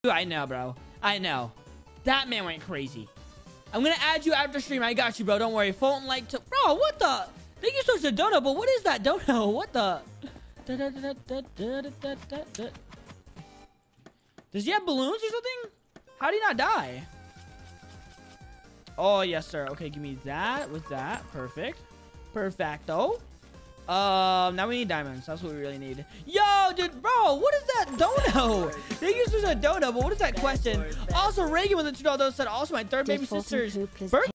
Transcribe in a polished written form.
I know, bro. I know. That man went crazy. I'm gonna add you after stream. I got you, bro. Don't worry. Foltyn like to... Bro, what the... Thank you so much for the donut, but what is that donut? What the... Does he have balloons or something? How did he not die? Oh, yes, sir. Okay, give me that with that. Perfect. Perfecto. Now we need diamonds. That's what we really need. Yo, dude, bro, what is that donut? Thank you so much for the donut, but what is that question? Also, Reagan with the $2 said, also, my third baby sister's birthday.